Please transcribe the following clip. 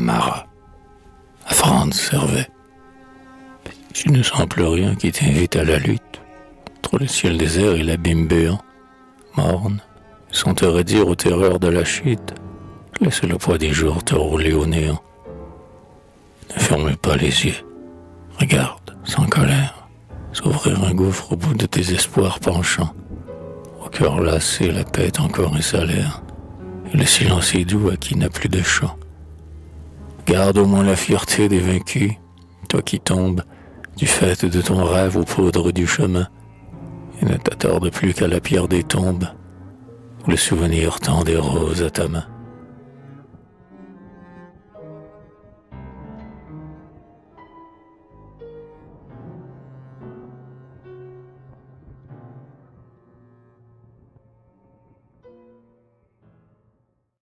Marat. Franz servait. Tu ne sens plus rien qui t'invite à la lutte, entre le ciel désert et l'abîme béant, morne, sans te redire aux terreurs de la chute, laisse le poids des jours te rouler au néant. Ne ferme pas les yeux, regarde, sans colère, s'ouvrir un gouffre au bout de tes espoirs penchants, au cœur lassé, la tête encore un salaire, et le silence est doux à qui n'a plus de chant. Garde au moins la fierté des vaincus, toi qui tombes, du fait de ton rêve aux poudres du chemin, et ne t'attarde plus qu'à la pierre des tombes, où le souvenir tend des roses à ta main.